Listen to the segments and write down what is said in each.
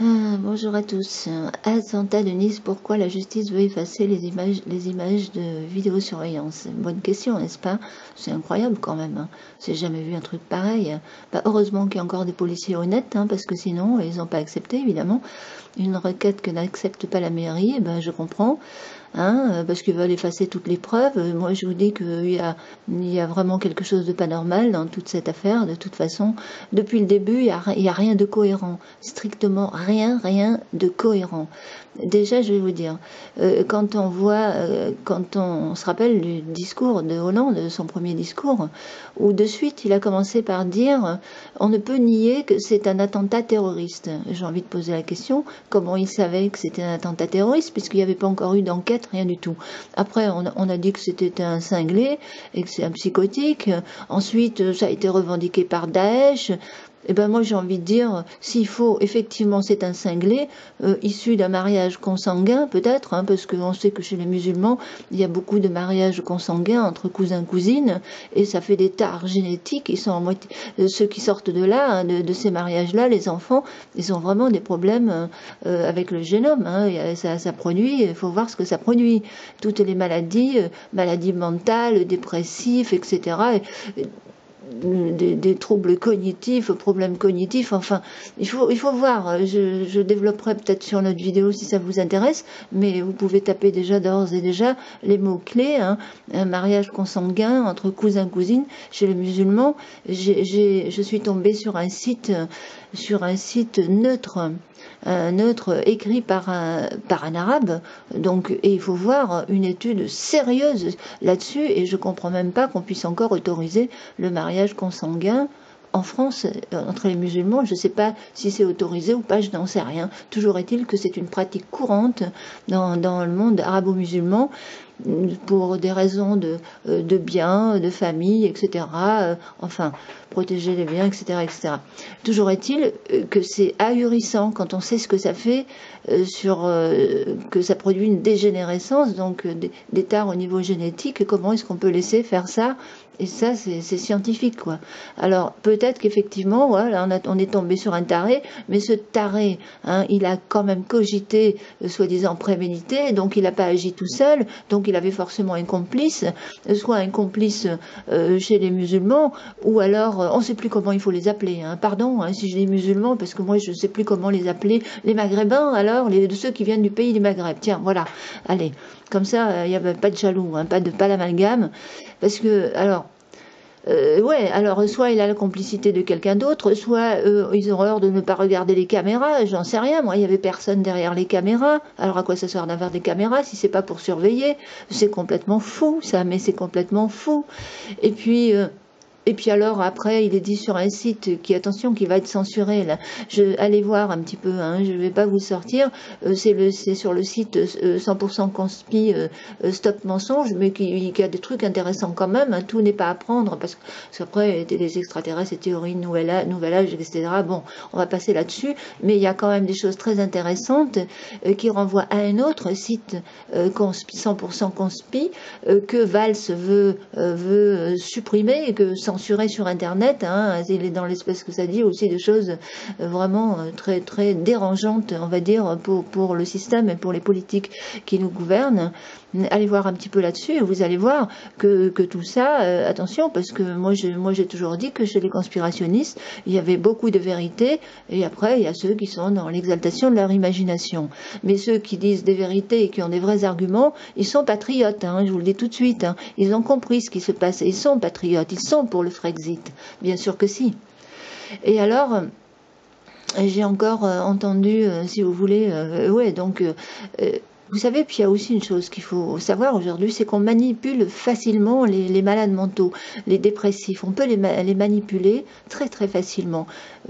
Bonjour à tous. Attentat de Nice, pourquoi la justice veut effacer les images de vidéosurveillance? Bonne question, n'est-ce pas? C'est incroyable quand même, hein. J'ai jamais vu un truc pareil. Bah, heureusement qu'il y a encore des policiers honnêtes, hein, parce que sinon, ils n'ont pas accepté, évidemment. Une requête que n'accepte pas la mairie, eh ben, je comprends. Parce qu'ils veulent effacer toutes les preuves. Moi, je vous dis qu'il y a vraiment quelque chose de pas normal dans toute cette affaire. De toute façon, depuis le début, il y a rien de cohérent. Strictement rien de cohérent. Déjà, je vais vous dire, quand on se rappelle du discours de Hollande, de son premier discours, où de suite, il a commencé par dire on ne peut nier que c'est un attentat terroriste. J'ai envie de poser la question, comment il savait que c'était un attentat terroriste, puisqu'il n'y avait pas encore eu d'enquête, rien du tout. Après, on a dit que c'était un cinglé et que c'est un psychotique. Ensuite, ça a été revendiqué par Daesh. Eh ben moi j'ai envie de dire, s'il faut, effectivement c'est un cinglé, issu d'un mariage consanguin peut-être, hein, parce qu'on sait que chez les musulmans, il y a beaucoup de mariages consanguins entre cousins-cousines, et ça fait des tares génétiques, ils sont en moitié, ceux qui sortent de là, hein, de ces mariages-là, les enfants, ils ont vraiment des problèmes avec le génome, hein, ça produit, il faut voir ce que ça produit. Toutes les maladies, maladies mentales, dépressives, etc., des troubles cognitifs, problèmes cognitifs, enfin, il faut voir, je développerai peut-être sur notre vidéo si ça vous intéresse, mais vous pouvez taper déjà d'ores et déjà les mots-clés, hein, un mariage consanguin entre cousins-cousines chez les musulmans. Je suis tombée sur un site neutre écrit par un arabe, donc, et il faut voir une étude sérieuse là-dessus, et je comprends même pas qu'on puisse encore autoriser le mariage consanguin en France, entre les musulmans. Je ne sais pas si c'est autorisé ou pas, je n'en sais rien. Toujours est-il que c'est une pratique courante dans le monde arabo-musulman, pour des raisons de biens, de famille, etc. Enfin, protéger les biens, etc., etc. Toujours est-il que c'est ahurissant quand on sait ce que ça fait, que ça produit une dégénérescence, donc des tares au niveau génétique. Comment est-ce qu'on peut laisser faire ça? Et ça, c'est scientifique, quoi. Alors, peut-être qu'effectivement, voilà, on est tombé sur un taré, mais ce taré, hein, il a quand même cogité, soi-disant prémédité, donc il n'a pas agi tout seul, donc il avait forcément un complice, soit un complice chez les musulmans, ou alors, on ne sait plus comment il faut les appeler, hein. Pardon, hein, si je dis musulmans, parce que moi, je ne sais plus comment les appeler. Les maghrébins, alors, de ceux qui viennent du pays du Maghreb. Tiens, voilà, allez, comme ça, il n'y a pas de jaloux, hein, pas l'amalgame, parce que, alors, ouais, alors soit il a la complicité de quelqu'un d'autre, soit ils ont horreur de ne pas regarder les caméras, j'en sais rien, moi il y avait personne derrière les caméras, alors à quoi ça sert d'avoir des caméras si c'est pas pour surveiller? C'est complètement fou ça, mais c'est complètement fou. Et puis... Et puis alors après, il est dit sur un site qui, attention, qui va être censuré là. Allez voir un petit peu, hein, je ne vais pas vous sortir. C'est sur le site 100% conspi Stop Mensonge, mais qui a des trucs intéressants quand même. Hein, tout n'est pas à prendre parce qu'après les extraterrestres, les théories nouvel âge, etc. Bon, on va passer là-dessus, mais il y a quand même des choses très intéressantes qui renvoient à un autre site 100% conspi que Valls veut supprimer et que censuré sur Internet, hein, il est dans l'espèce que ça dit aussi de choses vraiment très très dérangeantes, on va dire, pour le système et pour les politiques qui nous gouvernent. Allez voir un petit peu là-dessus et vous allez voir que tout ça, attention, parce que moi j'ai toujours dit que chez les conspirationnistes, il y avait beaucoup de vérité et après il y a ceux qui sont dans l'exaltation de leur imagination. Mais ceux qui disent des vérités et qui ont des vrais arguments, ils sont patriotes, hein, je vous le dis tout de suite, hein, ils ont compris ce qui se passe, ils sont patriotes, ils sont pour le Frexit, bien sûr que si. Et alors, j'ai encore entendu, si vous voulez, ouais, donc, vous savez, puis il y a aussi une chose qu'il faut savoir aujourd'hui, c'est qu'on manipule facilement les malades mentaux, les dépressifs. On peut les manipuler très très facilement.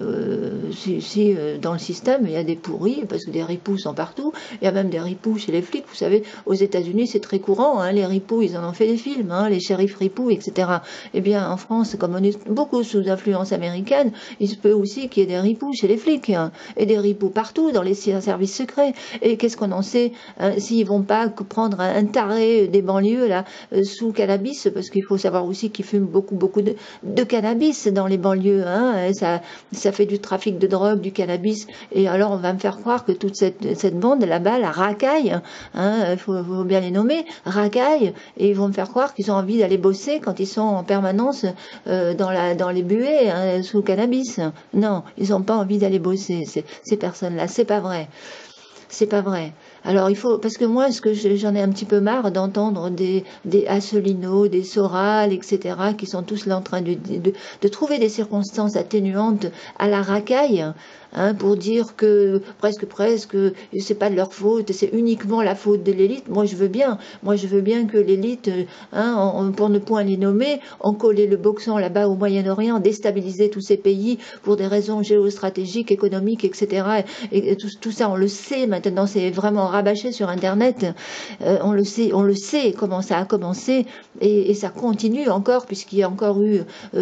Si dans le système, il y a des pourris, parce que des ripoux sont partout, il y a même des ripoux chez les flics. Vous savez, aux États-Unis, c'est très courant, hein, les ripoux, ils en ont fait des films, hein, les shérifs ripoux, etc. Eh bien, en France, comme on est beaucoup sous influence américaine, il se peut aussi qu'il y ait des ripoux chez les flics, hein, et des ripoux partout, dans les services secrets. Et qu'est-ce qu'on en sait, hein, s'ils vont pas prendre un taré des banlieues là sous cannabis, parce qu'il faut savoir aussi qu'ils fument beaucoup de cannabis dans les banlieues, hein, et ça fait du trafic de drogue, du cannabis, et alors on va me faire croire que toute cette bande là-bas, la racaille, hein, faut bien les nommer, racaille, et ils vont me faire croire qu'ils ont envie d'aller bosser quand ils sont en permanence dans les buées, hein, sous cannabis. Non, ils n'ont pas envie d'aller bosser, ces personnes-là, c'est pas vrai. C'est pas vrai. Alors il faut, parce que moi, j'en ai un petit peu marre d'entendre des Asselineau, des Soral, etc., qui sont tous là en train de trouver des circonstances atténuantes à la racaille, hein, pour dire que presque, c'est pas de leur faute, c'est uniquement la faute de l'élite. Moi, je veux bien que l'élite, hein, pour ne point les nommer, ont collé le boxon là-bas au Moyen-Orient, déstabilisé tous ces pays pour des raisons géostratégiques, économiques, etc. Et tout ça, on le sait maintenant, c'est vraiment rabâché sur Internet. On le sait comment ça a commencé et ça continue encore puisqu'il y a encore eu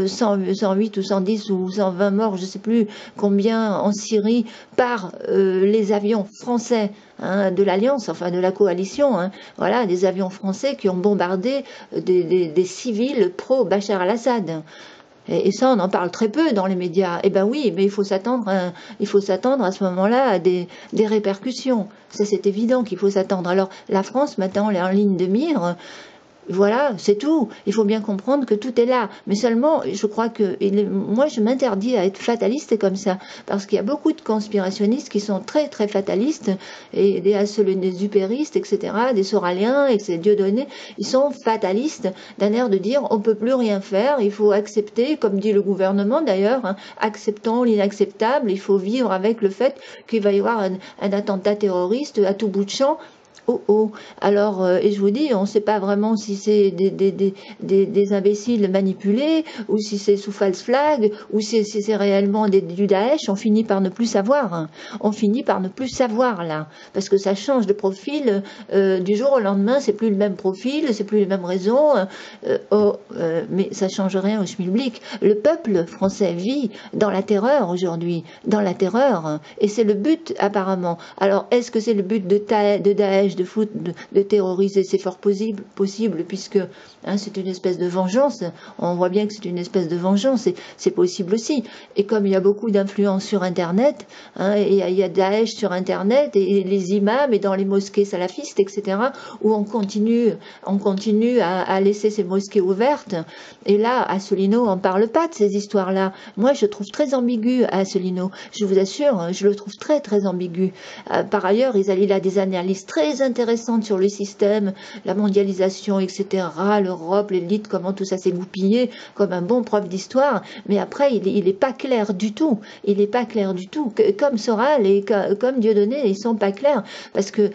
108 ou 110 ou 120 morts, je ne sais plus combien en Syrie par les avions français, hein, de l'Alliance, enfin de la coalition, hein, voilà, des avions français qui ont bombardé des civils pro-Bachar al-Assad. Et ça, on en parle très peu dans les médias. Eh ben oui, mais il faut s'attendre à ce moment-là à des répercussions. Ça, c'est évident qu'il faut s'attendre. Alors, la France, maintenant, elle est en ligne de mire. Voilà, c'est tout. Il faut bien comprendre que tout est là. Mais seulement, je crois que moi, je m'interdis à être fataliste comme ça. Parce qu'il y a beaucoup de conspirationnistes qui sont très, très fatalistes, et des upéristes, etc., des soraliens, etc., Dieudonné, ils sont fatalistes d'un air de dire on peut plus rien faire, il faut accepter, comme dit le gouvernement d'ailleurs, hein, acceptons l'inacceptable, il faut vivre avec le fait qu'il va y avoir un attentat terroriste à tout bout de champ. Oh oh. Alors, et je vous dis, on ne sait pas vraiment si c'est des imbéciles manipulés, ou si c'est sous false flag, ou si c'est réellement du Daesh. On finit par ne plus savoir. Hein. On finit par ne plus savoir, là. Parce que ça change de profil du jour au lendemain. C'est plus le même profil, c'est plus les mêmes raisons. Mais ça change rien au schmilblick. Le peuple français vit dans la terreur aujourd'hui. Dans la terreur. Hein. Et c'est le but, apparemment. Alors, est-ce que c'est le but de Daesh de terroriser? C'est fort possible, puisque hein, c'est une espèce de vengeance. On voit bien que c'est une espèce de vengeance, c'est possible aussi. Et comme il y a beaucoup d'influence sur Internet, hein, et il y a Daesh sur Internet, et les imams, et dans les mosquées salafistes, etc., où on continue à laisser ces mosquées ouvertes. Et là, Asselineau, on ne parle pas de ces histoires-là. Moi, je trouve très ambigu Asselineau. Je vous assure, je le trouve très, très ambigu. Par ailleurs, il a des analyses très intéressantes sur le système, la mondialisation, etc., l'Europe, l'élite, comment tout ça s'est goupillé, comme un bon prof d'histoire. Mais après, il n'est pas clair du tout. Il n'est pas clair du tout. Comme Soral et comme Dieudonné, ils sont pas clairs. Parce que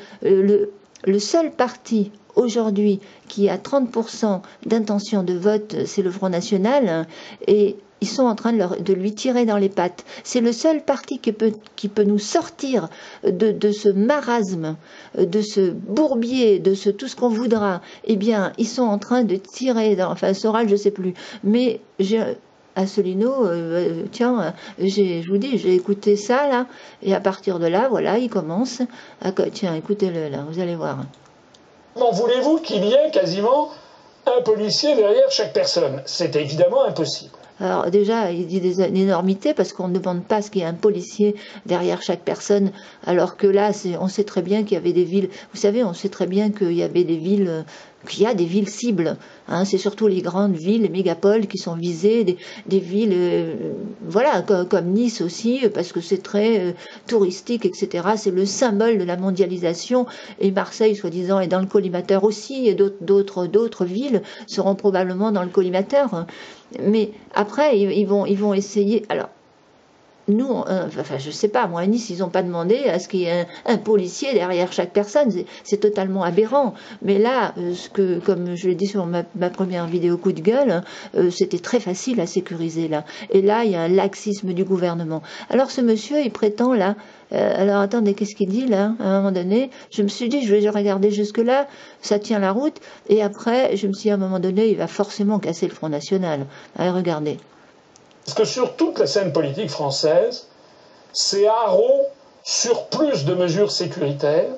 le seul parti aujourd'hui qui a 30% d'intention de vote, c'est le Front National, et ils sont en train de lui tirer dans les pattes. C'est le seul parti qui peut nous sortir de ce marasme, de ce bourbier, de tout ce qu'on voudra. Eh bien, ils sont en train de tirer, enfin, Soral, je ne sais plus, mais Asselineau, tiens, je vous dis, j'ai écouté ça, là, et à partir de là, voilà, il commence. Tiens, écoutez-le, là, vous allez voir. Comment voulez-vous qu'il y ait quasiment un policier derrière chaque personne? C'est évidemment impossible. Alors déjà, il dit des énormités parce qu'on ne demande pas ce qu'il y ait un policier derrière chaque personne, alors que là, on sait très bien qu'il y avait des villes, vous savez, on sait très bien qu'il y avait des villes, qu'il y a des villes cibles, hein, c'est surtout les grandes villes, les mégapoles qui sont visées, des villes, voilà, comme Nice aussi, parce que c'est très touristique, etc. C'est le symbole de la mondialisation, et Marseille, soi-disant, est dans le collimateur aussi, et d'autres villes seront probablement dans le collimateur. Hein. Mais après, ils vont essayer. Alors, nous, enfin, je sais pas, moi, à Nice, ils n'ont pas demandé à ce qu'il y ait un policier derrière chaque personne. C'est totalement aberrant. Mais là, comme je l'ai dit sur ma première vidéo coup de gueule, c'était très facile à sécuriser, là. Et là, il y a un laxisme du gouvernement. Alors, ce monsieur, il prétend, là, alors attendez, qu'est-ce qu'il dit là? À un moment donné, je me suis dit, je vais regarder jusque-là, ça tient la route, et après, je me suis dit, à un moment donné, il va forcément casser le Front National. Allez, regardez. Parce que sur toute la scène politique française, c'est haro sur plus de mesures sécuritaires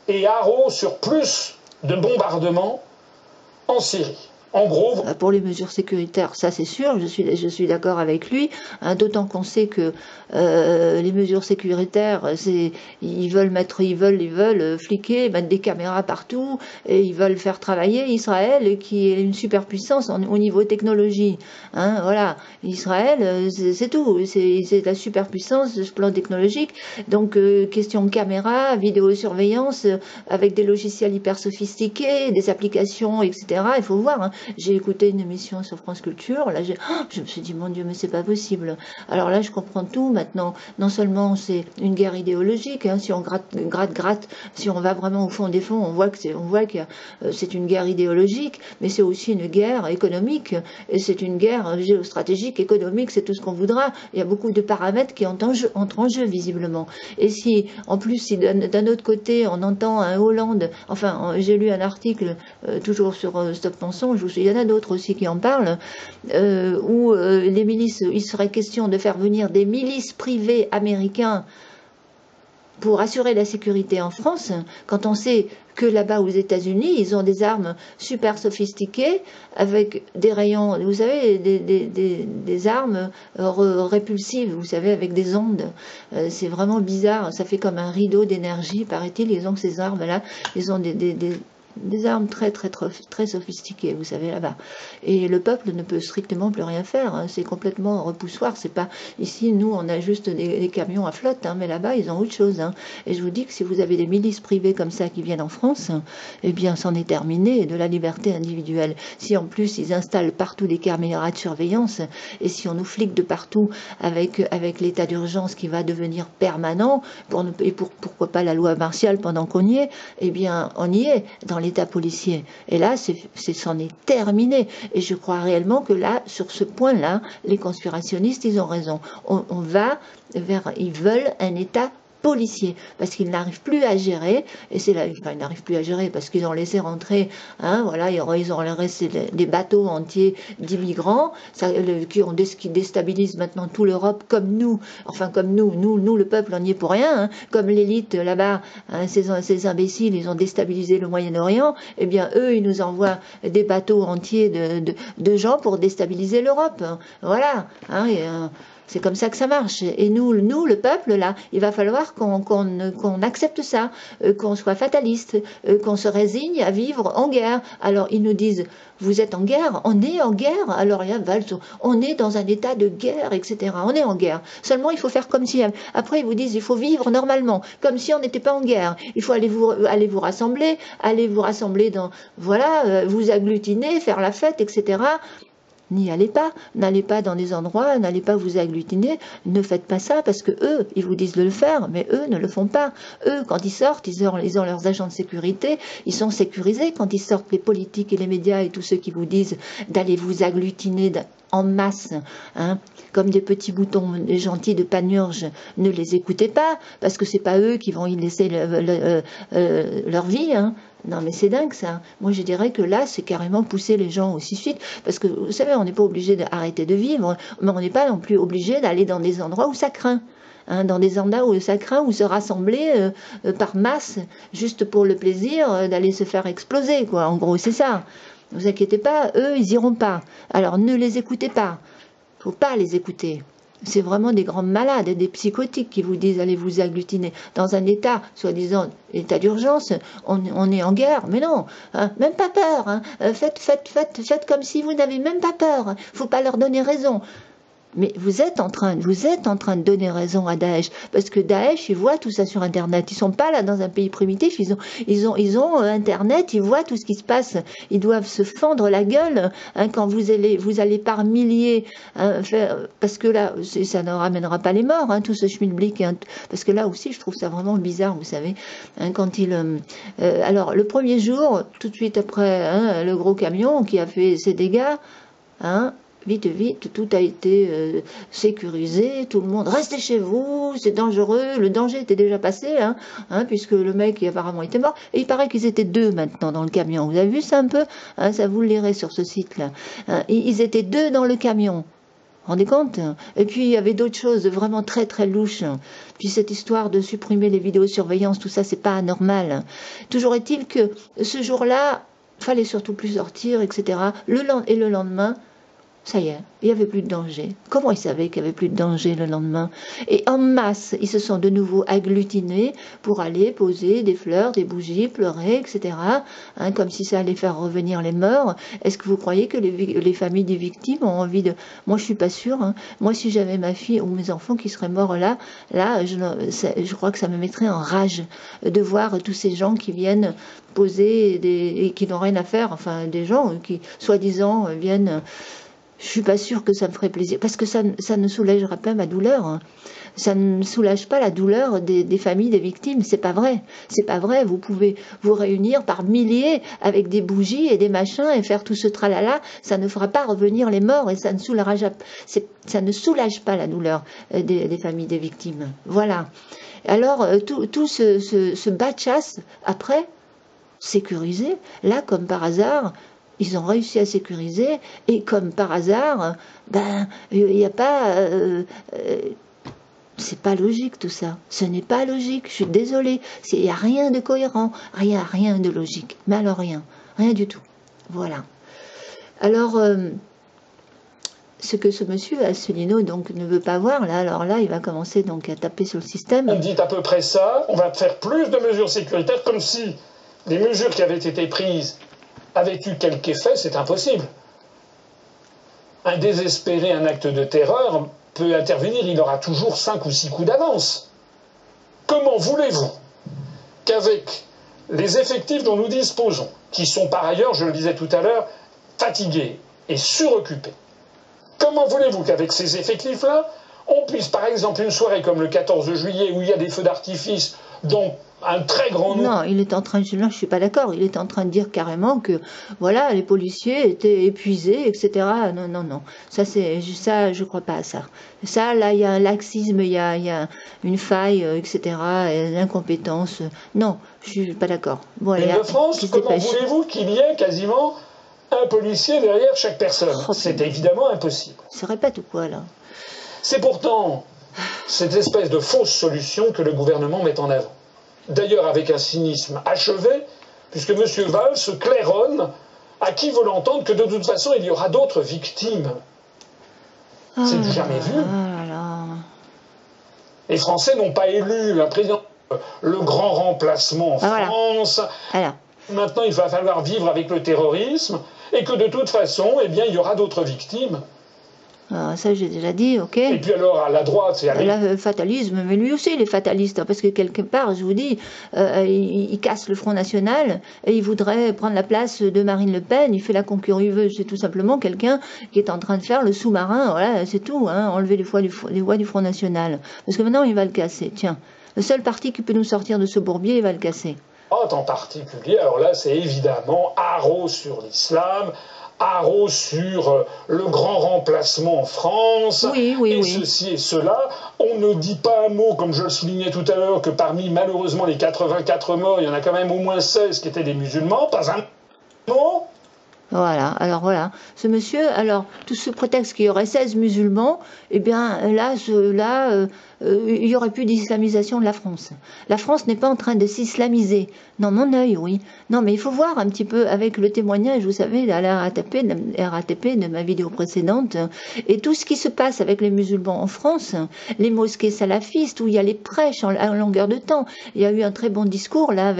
et haro sur plus de bombardements en Syrie. En gros, pour les mesures sécuritaires, ça c'est sûr, je suis d'accord avec lui, hein, d'autant qu'on sait que les mesures sécuritaires, ils veulent fliquer, mettre des caméras partout, et ils veulent faire travailler Israël, qui est une superpuissance au niveau technologie. Hein, voilà, Israël, c'est tout, c'est la superpuissance de ce plan technologique. Donc, question de caméra, vidéosurveillance, avec des logiciels hyper sophistiqués, des applications, etc. Il faut voir, hein. J'ai écouté une émission sur France Culture, là je me suis dit, mon Dieu, mais c'est pas possible. Alors là, je comprends tout maintenant. Non seulement c'est une guerre idéologique, hein, si on gratte, si on va vraiment au fond des fonds, on voit que c'est une guerre idéologique, mais c'est aussi une guerre économique, et c'est une guerre géostratégique, économique, c'est tout ce qu'on voudra. Il y a beaucoup de paramètres qui entrent en jeu, visiblement. Et si, en plus, si d'un autre côté, on entend un Hollande, enfin, j'ai lu un article, toujours sur Stop Mensonge, il y en a d'autres aussi qui en parlent, où les milices, il serait question de faire venir des milices privées américains pour assurer la sécurité en France, quand on sait que là-bas aux États-Unis, ils ont des armes super sophistiquées avec des rayons, vous savez, des armes répulsives, vous savez, avec des ondes. C'est vraiment bizarre, ça fait comme un rideau d'énergie, paraît-il. Ils ont ces armes-là, ils ont des armes très sophistiquées, vous savez, là-bas. Et le peuple ne peut strictement plus rien faire, hein. C'est complètement repoussoir. C'est pas ici, nous, on a juste des camions à flotte, hein, mais là-bas, ils ont autre chose, hein. Et je vous dis que si vous avez des milices privées comme ça qui viennent en France, eh bien, c'en est terminé de la liberté individuelle. Si en plus, ils installent partout des caméras de surveillance, et si on nous flique de partout avec l'état d'urgence qui va devenir permanent, pourquoi pas la loi martiale pendant qu'on y est, eh bien, on y est dans l'état policier. Et là, c'en est terminé. Et je crois réellement que là, sur ce point-là, les conspirationnistes, ils ont raison. Ils veulent un état policiers, parce qu'ils n'arrivent plus à gérer, et ils n'arrivent plus à gérer parce qu'ils ont laissé rentrer, hein, voilà, ils ont laissé des bateaux entiers d'immigrants, qui déstabilisent maintenant toute l'Europe, comme nous, le peuple, on n'y est pour rien, hein, comme l'élite là-bas, hein, ces imbéciles, ils ont déstabilisé le Moyen-Orient, et bien eux, ils nous envoient des bateaux entiers de gens pour déstabiliser l'Europe, hein, voilà, hein, c'est comme ça que ça marche. Et nous, le peuple, là, il va falloir qu'on accepte ça, qu'on soit fataliste, qu'on se résigne à vivre en guerre. Alors, ils nous disent, vous êtes en guerre, on est en guerre. Alors, il y a on est dans un état de guerre, etc. On est en guerre. Seulement, il faut faire comme si... Après, ils vous disent, il faut vivre normalement, comme si on n'était pas en guerre. Il faut aller vous rassembler dans... Voilà, vous agglutiner, faire la fête, etc. N'y allez pas, n'allez pas dans des endroits, n'allez pas vous agglutiner, ne faites pas ça, parce que eux, ils vous disent de le faire, mais eux ne le font pas. Eux, quand ils sortent, ils ont leurs agents de sécurité, ils sont sécurisés quand ils sortent, les politiques et les médias et tous ceux qui vous disent d'aller vous agglutiner en masse, hein, comme des petits boutons gentils de panurge, ne les écoutez pas, parce que c'est pas eux qui vont y laisser leur vie, hein. Non mais c'est dingue ça. Moi je dirais que là c'est carrément pousser les gens au suicide, parce que vous savez on n'est pas obligé d'arrêter de vivre, mais on n'est pas non plus obligé d'aller dans des endroits où ça craint. Hein, dans des endroits où ça craint, où se rassembler par masse, juste pour le plaisir d'aller se faire exploser, quoi. En gros c'est ça. Ne vous inquiétez pas, eux ils iront pas. Alors ne les écoutez pas. Faut pas les écouter. C'est vraiment des grands malades, des psychotiques qui vous disent allez vous agglutiner dans un état, soi-disant état d'urgence, on est en guerre, mais non, hein, même pas peur, hein, faites comme si vous n'avez même pas peur, faut pas leur donner raison. Mais vous êtes en train de donner raison à Daesh, parce que Daesh, ils voient tout ça sur Internet. Ils sont pas là dans un pays primitif, ils ont Internet, ils voient tout ce qui se passe. Ils doivent se fendre la gueule, hein, quand vous allez par milliers, hein, parce que là, ça ne ramènera pas les morts, hein, tout ce schmilblick, hein, parce que là aussi, je trouve ça vraiment bizarre, vous savez, hein, quand alors, le premier jour, tout de suite après, hein, le gros camion qui a fait ses dégâts, hein, vite, tout a été sécurisé, tout le monde, restez chez vous, c'est dangereux, le danger était déjà passé, hein, puisque le mec apparemment était mort, et il paraît qu'ils étaient 2 maintenant dans le camion, vous avez vu ça un peu, hein, ça vous le lirez sur ce site-là, hein, ils étaient 2 dans le camion. vous rendez compte? Et puis il y avait d'autres choses vraiment très très louches. Puis cette histoire de supprimer les vidéosurveillances, tout ça, c'est pas anormal. Toujours est-il que ce jour-là, fallait surtout plus sortir, etc. Et le lendemain, ça y est, il n'y avait plus de danger. Comment ils savaient qu'il n'y avait plus de danger le lendemain? Et en masse, ils se sont de nouveau agglutinés pour aller poser des fleurs, des bougies, pleurer, etc. Hein, comme si ça allait faire revenir les morts. Est-ce que vous croyez que les familles des victimes ont envie de... Moi, je suis pas sûre. Hein. Moi, si j'avais ma fille ou mes enfants qui seraient morts là, je crois que ça me mettrait en rage de voir tous ces gens qui viennent poser et qui n'ont rien à faire. Enfin, des gens qui, soi-disant, viennent... Je suis pas sûre que ça me ferait plaisir, parce que ça ne soulagera pas ma douleur. Hein. Ça ne soulage pas la douleur des familles des victimes. C'est pas vrai. C'est pas vrai. Vous pouvez vous réunir par milliers avec des bougies et des machins et faire tout ce tralala. Ça ne fera pas revenir les morts et ça ne soulage pas la douleur des familles des victimes. Voilà. Alors, tout ce bas de chasse, après, sécurisé, là, comme par hasard, ils ont réussi à sécuriser, et comme par hasard, ben, il n'y a pas... c'est pas logique tout ça. Ce n'est pas logique, je suis désolée. Il n'y a rien de cohérent, rien de logique. Mais alors rien du tout. Voilà. Alors, ce que ce monsieur Asselineau donc ne veut pas voir, là, alors là, il va commencer donc à taper sur le système. On dit à peu près ça, on va faire plus de mesures sécuritaires, comme si les mesures qui avaient été prises avaient eu quelque effet, c'est impossible. Un désespéré, un acte de terreur peut intervenir, il aura toujours 5 ou 6 coups d'avance. Comment voulez-vous qu'avec les effectifs dont nous disposons, qui sont par ailleurs, je le disais tout à l'heure, fatigués et suroccupés, comment voulez-vous qu'avec ces effectifs-là, on puisse, par exemple, une soirée comme le 14 juillet, où il y a des feux d'artifice, dont un très grand nombre... Non, il est en train de... Non, je suis pas d'accord. Il est en train de dire carrément que, voilà, les policiers étaient épuisés, etc. Non. Ça, je crois pas à ça. Ça, là, il y a un laxisme, il y a une faille, etc., l'incompétence. Non, je suis pas d'accord. Bon, mais de France, comment voulez-vous qu'il y ait quasiment un policier derrière chaque personne? C'est évidemment impossible. Ça répète ou quoi, là? C'est pourtant cette espèce de fausse solution que le gouvernement met en avant. D'ailleurs avec un cynisme achevé, puisque M. Valls se claironne à qui veut l'entendre que de toute façon il y aura d'autres victimes. C'est du jamais vu. Les Français n'ont pas élu un président, le grand remplacement en France. Voilà. Maintenant il va falloir vivre avec le terrorisme et que de toute façon, eh bien, il y aura d'autres victimes. Ça, j'ai déjà dit, ok. Et puis alors, à la droite, c'est... Le fatalisme, mais lui aussi, il est fataliste, parce que quelque part, je vous dis, il casse le Front National, et il voudrait prendre la place de Marine Le Pen, il fait la concurreuse, c'est tout simplement quelqu'un qui est en train de faire le sous-marin, voilà, c'est tout, hein, enlever les voix du Front National. Parce que maintenant, il va le casser, tiens. Le seul parti qui peut nous sortir de ce bourbier, il va le casser. En particulier, alors là, c'est évidemment haro sur l'islam, haro sur le grand remplacement en France, ceci et cela. On ne dit pas un mot, comme je le soulignais tout à l'heure, que parmi malheureusement les 84 morts, il y en a quand même au moins 16 qui étaient des musulmans, pas un mot. Voilà, alors voilà, ce monsieur, alors, tout ce prétexte qu'il y aurait 16 musulmans, eh bien, là, il y aurait plus d'islamisation de la France. La France n'est pas en train de s'islamiser. Non, mon œil, oui. Non, mais il faut voir un petit peu avec le témoignage, vous savez, à la RATP de ma vidéo précédente, et tout ce qui se passe avec les musulmans en France, les mosquées salafistes, où il y a les prêches à longueur de temps. Il y a eu un très bon discours, là,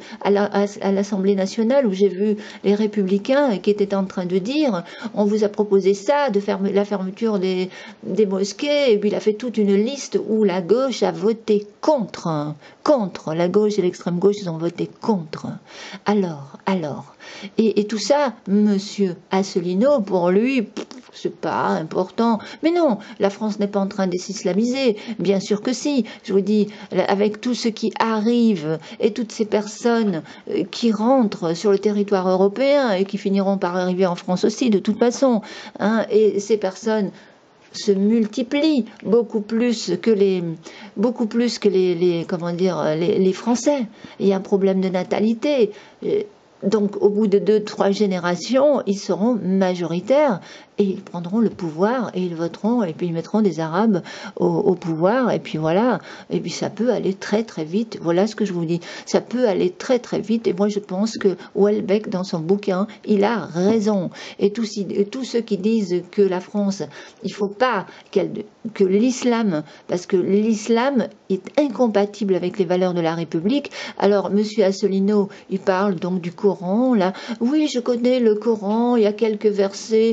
à l'Assemblée nationale, où j'ai vu les républicains qui étaient en train de dire, on vous a proposé ça, de faire la fermeture des mosquées, et puis il a fait toute une liste où la gauche a voté contre. La gauche et l'extrême gauche, ils ont voté contre. Alors. Et tout ça, monsieur Asselineau, pour lui, c'est pas important. Mais non, la France n'est pas en train de s'islamiser. Bien sûr que si. Je vous dis, avec tout ce qui arrive et toutes ces personnes qui rentrent sur le territoire européen et qui finiront par arriver en France aussi, de toute façon, hein, et ces personnes se multiplient beaucoup plus que les Français. Il y a un problème de natalité. Donc, au bout de 2-3 générations, ils seront majoritaires et ils prendront le pouvoir et ils voteront et puis ils mettront des Arabes au pouvoir et puis voilà, et puis ça peut aller très très vite, voilà ce que je vous dis, ça peut aller très très vite et moi je pense que Houellebecq dans son bouquin, il a raison et tous ceux qui disent que la France, il faut pas que l'islam, parce que l'islam est incompatible avec les valeurs de la République. Alors monsieur Asselineau, il parle donc du Coran là, oui je connais le Coran, il y a quelques versets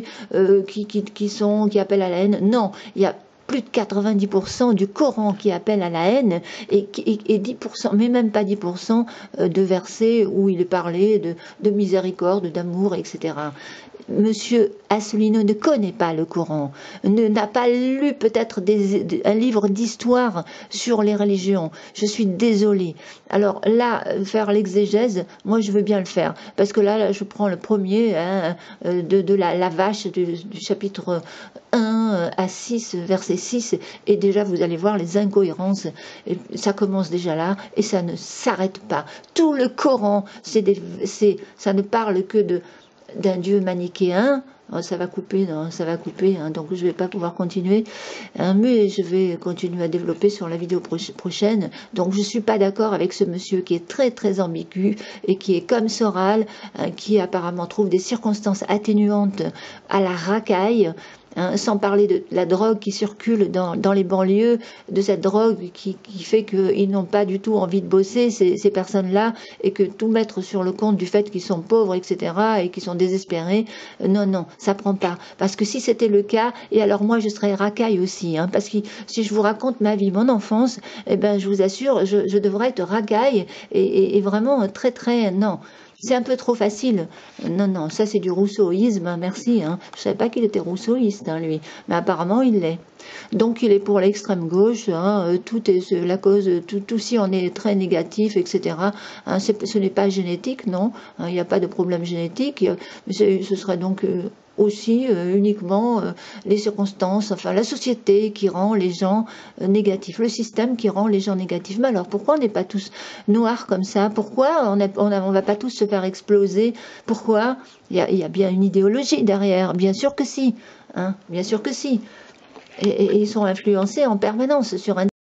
qui appellent à la haine. Non, il y a plus de 90% du Coran qui appelle à la haine et 10%, mais même pas 10% de versets où il est parlé de miséricorde, d'amour, etc. Monsieur Asselineau ne connaît pas le Coran, n'a pas lu peut-être un livre d'histoire sur les religions. Je suis désolée. Alors là, faire l'exégèse, moi je veux bien le faire, parce que là je prends le premier de la vache du chapitre 1 à 6, verset 6, et déjà vous allez voir les incohérences. Et ça commence déjà là, et ça ne s'arrête pas. Tout le Coran, ça ne parle que d'un Dieu manichéen. Ça va couper, hein, donc je ne vais pas pouvoir continuer, hein, mais je vais continuer à développer sur la vidéo prochaine. Donc je ne suis pas d'accord avec ce monsieur qui est très très ambigu et qui est comme Soral, hein, qui apparemment trouve des circonstances atténuantes à la racaille. Hein, sans parler de la drogue qui circule dans les banlieues, de cette drogue qui fait qu'ils n'ont pas du tout envie de bosser, ces personnes-là, et que tout mettre sur le compte du fait qu'ils sont pauvres, etc., et qu'ils sont désespérés, non, ça prend pas. Parce que si c'était le cas, et alors moi je serais racaille aussi, hein, parce que si je vous raconte ma vie, mon enfance, eh ben je vous assure, je devrais être racaille, et vraiment très très, non. C'est un peu trop facile. Non, ça c'est du rousseauisme, hein, merci. Hein. Je ne savais pas qu'il était rousseauiste, hein, lui. Mais apparemment, il l'est. Donc il est pour l'extrême gauche, hein, tout est la cause, tout si on est très négatif, etc. Hein, ce n'est pas génétique, non. Hein, il n'y a pas de problème génétique. Ce serait donc aussi uniquement les circonstances, enfin la société qui rend les gens négatifs, le système qui rend les gens négatifs. Mais alors pourquoi on n'est pas tous noirs comme ça? Pourquoi on va pas tous se faire exploser? Pourquoi? Il y a bien une idéologie derrière, bien sûr que si, hein, bien sûr que si. Et ils sont influencés en permanence sur un